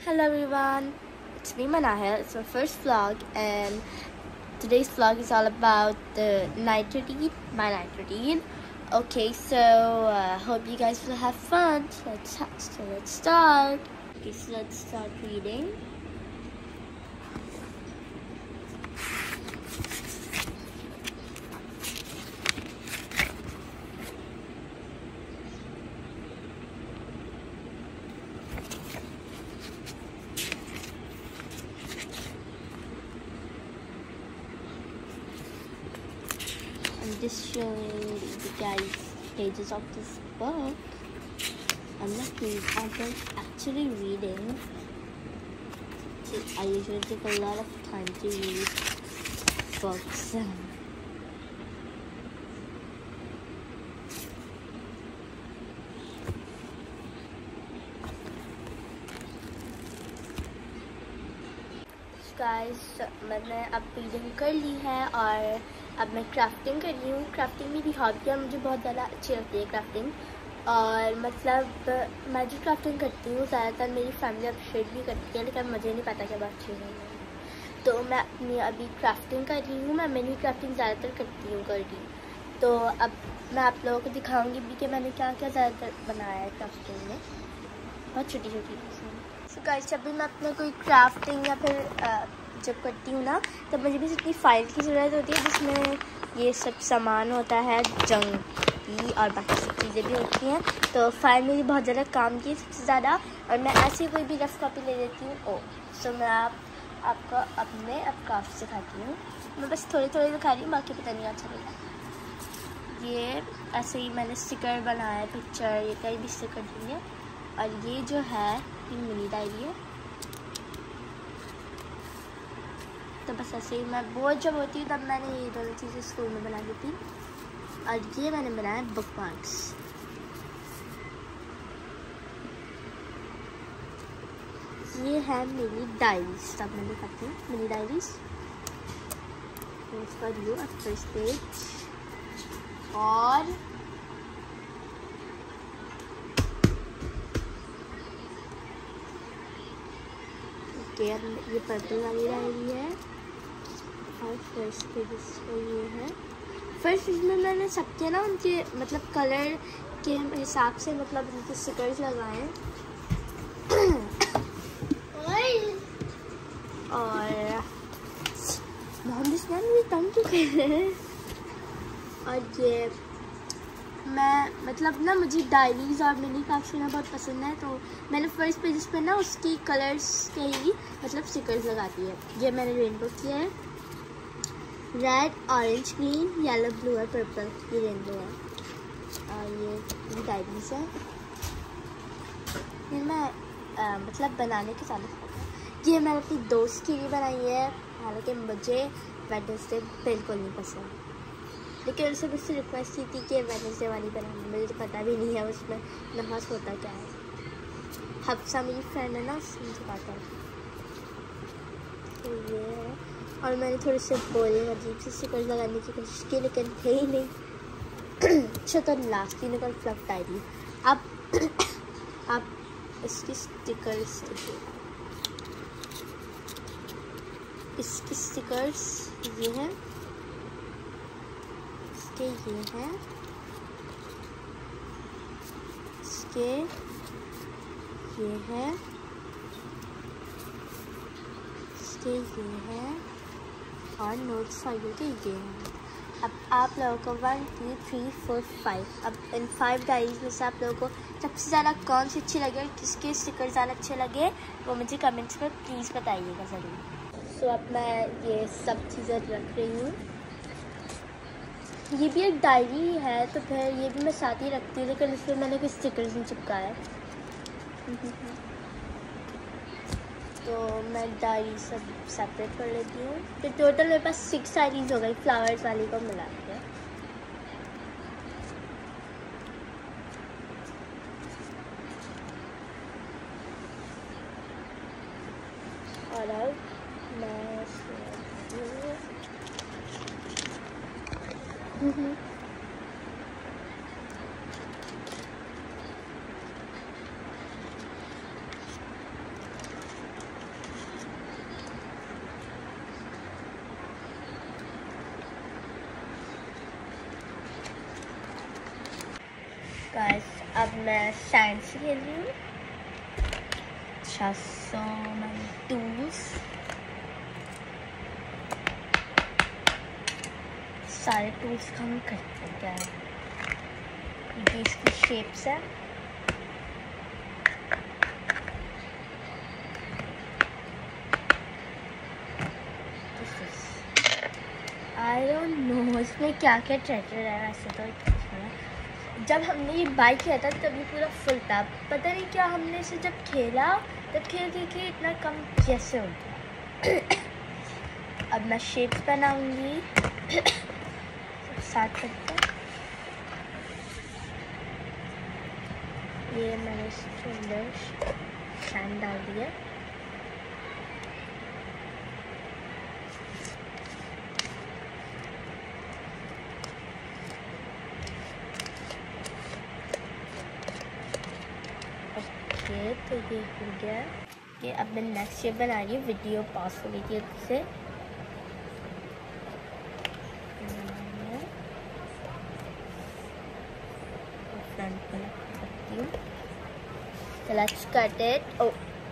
Hello everyone, it's me Manahil. It's my first vlog and today's vlog is all about the night routine, my night routine. Okay, so hope you guys will have fun. So let's start. Okay, so let's start reading. I'm just showing you guys pages of this book. I'm not reading, I'm actually reading. I usually take a lot of time to read books. Guys मैंने अब reading कर ली है और अब मैं crafting कर रही हूँ। क्राफ्टिंग मेरी हॉबी है, मुझे बहुत ज़्यादा अच्छी लगती है क्राफ्टिंग। और मतलब मैं जो क्राफ्टिंग करती हूँ ज़्यादातर मेरी फैमिली अप्रिशिएट भी करती है, लेकिन मुझे नहीं पता क्या बात चीज़ है। तो मैं अपनी अभी क्राफ्टिंग कर रही हूँ। मैं मिनी क्राफ्टिंग ज़्यादातर करती हूँ तो अब मैं आप लोगों को दिखाऊँगी भी कि मैंने क्या क्या ज़्यादातर बनाया है क्राफ्टिंग में, बहुत छोटी छोटी। सो गाइस जब भी मैं अपने कोई क्राफ्टिंग या फिर जब करती हूँ ना, तब मुझे भी इतनी फाइल की ज़रूरत होती है जिसमें ये सब सामान होता है, जंग की और बाकी सब चीज़ें भी होती हैं। तो फाइल मेरी बहुत ज़्यादा काम की सबसे ज़्यादा, और मैं ऐसी कोई भी रफ कॉपी ले लेती हूँ। सो मैं आपको अपने अब क्राफ्ट सिखाती हूँ। मैं बस थोड़ी थोड़ी दिखा रही हूँ, बाकी पता नहीं अच्छा लगा। ये ऐसे ही मैंने स्टिकर बनाया है, पिक्चर, ये कहीं भी स्टिकर दी है। और ये जो है ये मिनी डायरी है। तो बस ऐसे ही मैं बोर जब होती हूँ तब मैंने ये दोनों चीज़ें स्कूल में बना ली थी। और ये मैंने बनाया बुक मार्क्स। ये है मेरी डायरीज, तब मैं दिखाती हूँ mini diaries. For you first page. और ये पर्पल वाली डायरी है और फर्स्ट पेज ये है। फर्स्ट पेज में मैंने सबके ना उनके मतलब कलर के हिसाब से मतलब उनके स्टिकर्स लगाए हैं। और मोहम्मद मुझे तंग क्यों कर रहे हैं। और ये मैं मतलब ना मुझे डायरीज़ और मिनी क्राफ्ट करना बहुत पसंद है, तो मैंने फर्स्ट पेजेस पे ना उसकी कलर्स के ही मतलब स्टिकर्स लगा दिए। ये मैंने रेनबो किया है, red, orange, green, yellow, blue और पर्पल, ये रेनबो है। और ये डायरीज़ है। फिर मैं मतलब बनाने के साथ ये मैंने अपनी दोस्त के लिए बनाई है, हालांकि मुझे वेडनेसडे बिल्कुल नहीं पसंद, लेकिन उनसे मुझसे रिक्वेस्ट की थी कि वेडनेसडे वाली बनानी। मुझे तो पता भी नहीं है उसमें नहास होता क्या है। हफ्सा मेरी फ्रेंड है ना, मुझे पता है। तो ये है। और मैंने थोड़े से बोरिंग अजीब से स्टिकर्स लगाने की कोशिश की, लेकिन थे ही नहीं। अच्छा तो लास्ट ही निकल फ्लफ डायरी। अब इसकी स्टिकर्स इसकी स्टिकर्स ये हैं, इसके ये हैं, इसके ये हैं, इसके ये हैं और नोट्स फॉर यू के ये हैं। अब आप लोगों को 1 2 3 4 5 अब इन 5 डायरीज में से आप लोगों को सबसे ज़्यादा कौन सी अच्छी लगे और किसके स्टिकर ज़्यादा अच्छे लगे वो मुझे कमेंट्स में प्लीज़ बताइएगा ज़रूर। सो अब मैं ये सब चीज़ें रख रही हूँ। ये भी एक डायरी है, तो फिर ये भी मैं साथ ही रखती हूँ, लेकिन इसमें मैंने कोई स्टिकर्स नहीं चिपकाया। तो मैं डायरी सब सेपरेट कर लेती हूँ। तो टोटल मेरे पास 6 डायरीज हो गई, फ्लावर्स वाली को मिला के। और अब मैं मैं साइंस से खेल रही हूँ। अच्छा, सो मैंने टूल्स सारे टूल्स का हम करते हैं क्या है, ये इसकी शेप्स है। आई डोंट नो इसमें क्या क्या ट्रेजर है। वैसे तो जब हमने ये बाय किया था तब ये पूरा फुल था, पता नहीं क्या हमने इसे जब खेला तब खेल के इतना कम कैसे हो गया। अब मैं शेप्स बनाऊंगी। स्टार्ट करते हैं। ये मैंने इसके अंदर सैंड डाल दिया। ओके, तो ये हो गया। ये अब मैं नेक्स्ट शेप बना रही हूँ। वीडियो पॉज हो गई थी उससे। फ्रंट में रखती हूँ। So let's cut it. Oh.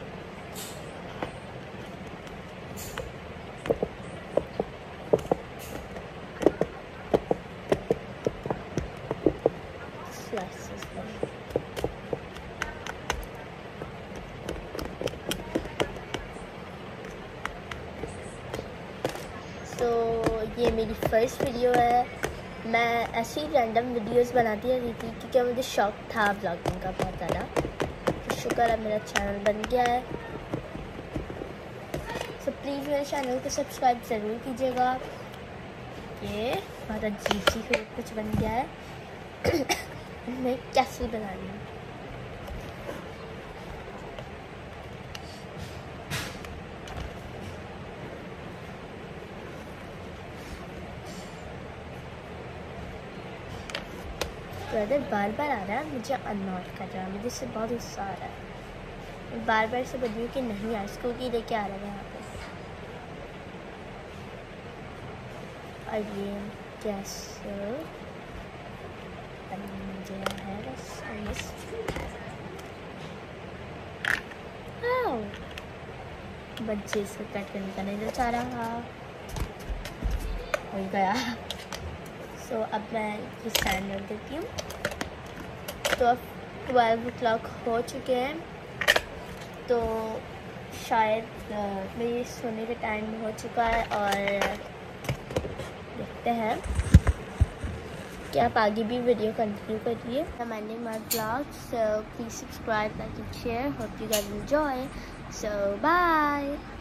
Slices them. So ये मेरी फर्स्ट वीडियो है। मैं ऐसी रैंडम वीडियोस बनाती रहती थी क्योंकि मुझे शौक था ब्लॉगिंग का बहुत ज़्यादा। तो शुक्र है मेरा चैनल बन गया है। सो प्लीज़ मेरे चैनल को सब्सक्राइब ज़रूर कीजिएगा। ये बहुत अजीब सी कुछ बन गया है। मैं कैसे बना रही हूँ। ब्रदर बार बार आ रहा है, मुझे अननोट कर रहा है। मुझे इससे बहुत गुस्सा आ रहा है। बार बार से बदलू कि नहीं यार, स्कूटी लेके आ रहा है यहाँ पे। और ये कैसे है बच्चे से कट करने का नहीं चाह रहा, हो गया। सो अब मैं ये सैंड रख देती हूँ। तो अब 12 o'clock हो चुके हैं, तो शायद मेरे सोने का टाइम हो चुका है। और देखते हैं कि आप आगे भी वीडियो कंटिन्यू करिए। मैंने my blog, so please subscribe, like and share. Hope you guys enjoy. So bye.